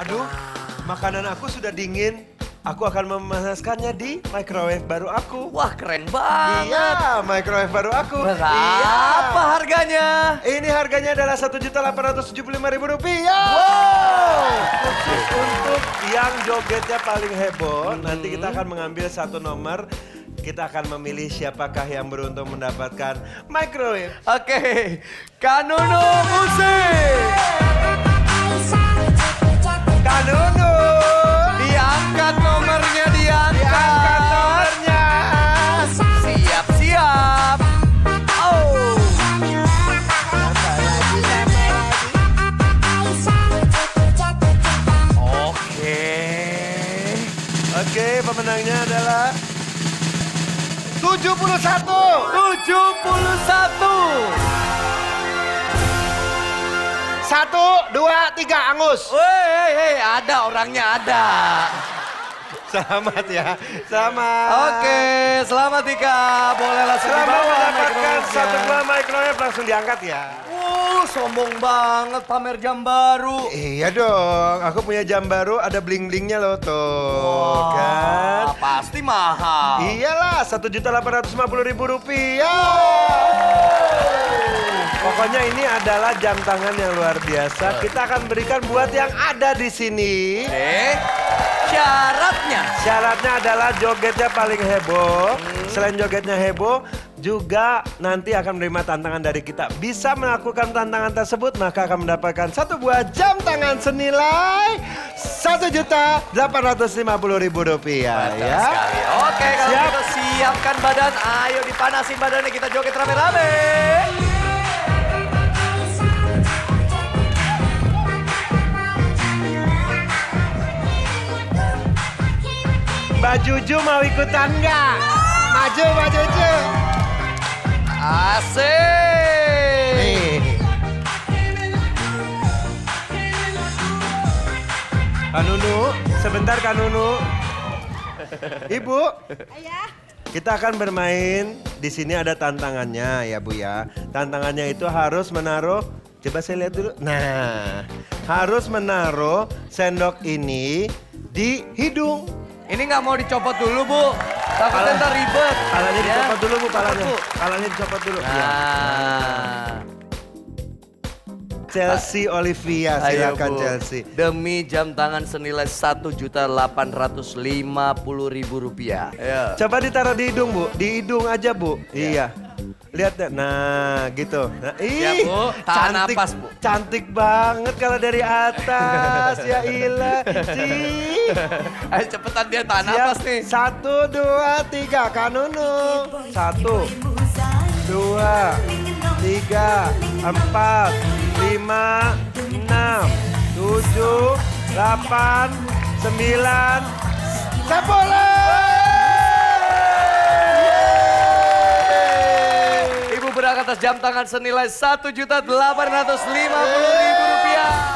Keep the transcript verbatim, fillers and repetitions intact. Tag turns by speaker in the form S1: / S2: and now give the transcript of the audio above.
S1: Aduh, makanan aku sudah dingin. Aku akan memanaskannya di microwave baru aku.
S2: Wah, keren banget.
S1: Iya, microwave baru aku.
S2: Berapa
S1: Iya.
S2: harganya?
S1: Ini harganya adalah satu juta delapan ratus tujuh puluh lima ribu rupiah.
S2: Wow.
S1: Khusus untuk yang jogetnya paling heboh, hmm. nanti kita akan mengambil satu nomor. Kita akan memilih siapakah yang beruntung mendapatkan microwave.
S2: Oke, Kanunu musik.
S1: Kanunu.
S2: Diangkat nomornya, diangkat.
S1: Diangkat nomornya.
S2: Siap, siap. Oh. Oke.
S1: Oke, pemenangnya adalah tujuh puluh satu.
S2: tujuh puluh satu.
S1: Satu, dua, tiga, Angus.
S2: Woi, hei, ada orangnya ada.
S1: Selamat ya, selamat.
S2: Oke, selamat Tika. Boleh langsung
S1: Selamat
S2: dibawa
S1: mendapatkan
S2: microwave-nya.
S1: satu buah microwave, langsung diangkat ya.
S2: Uh, sombong banget pamer jam baru.
S1: Iya dong, aku punya jam baru, ada bling-blingnya loh tuh.
S2: Wah,
S1: kan?
S2: pasti mahal.
S1: Iyalah, satu juta delapan ratus lima puluh ribu rupiah. Pokoknya ini adalah jam tangan yang luar biasa. Kita akan berikan buat yang ada di sini.
S2: Eh, syaratnya?
S1: Syaratnya adalah jogetnya paling heboh. Hmm. Selain jogetnya heboh, juga nanti akan menerima tantangan dari kita. Bisa melakukan tantangan tersebut, maka akan mendapatkan satu buah jam tangan senilai satu juta delapan ratus lima puluh ribu rupiah.
S2: Mantap
S1: Ya.
S2: sekali. Oke, kalau
S1: Siap.
S2: kita siapkan badan, ayo dipanasin badannya, kita joget rame-rame.
S1: Mbak Juju mau ikutan nggak? Maju Mbak Juju.
S2: Asik.
S1: Nih. Kanunu, sebentar Kanunu. Ibu.
S3: Ayah.
S1: Kita akan bermain. Di sini ada tantangannya ya Bu ya. Tantangannya itu harus menaruh, coba saya lihat dulu. Nah, harus menaruh sendok ini di hidung.
S2: Ini nggak mau dicopot dulu, Bu. Takutnya
S1: Pala-
S2: ntar ribet.
S1: Palanya
S2: Ya.
S1: dicopot dulu Bu, palanya.
S2: Bu.
S1: Palanya dicopot dulu. Iya.
S2: Nah.
S1: Chelsea Olivia,
S2: Ayo,
S1: silakan
S2: Bu.
S1: Chelsea.
S2: Demi jam tangan senilai satu juta delapan ratus lima puluh ribu rupiah. Ayo.
S1: Coba ditaruh di hidung Bu, di hidung aja Bu. Iya. Lihat deh, nah gitu. Nah, ih,
S2: Bu. Tahan
S1: cantik,
S2: napas, Bu.
S1: cantik banget kalau dari atas. Ya ilah, sih.
S2: Ayo cepetan dia tahan
S1: Siap.
S2: napas nih.
S1: Satu, dua, tiga, Kanunu. Satu, dua, tiga, empat, lima, enam, tujuh, delapan, sembilan, sepuluh.
S2: Ibu berhak atas jam tangan senilai satu juta delapan ratus lima puluh ribu rupiah.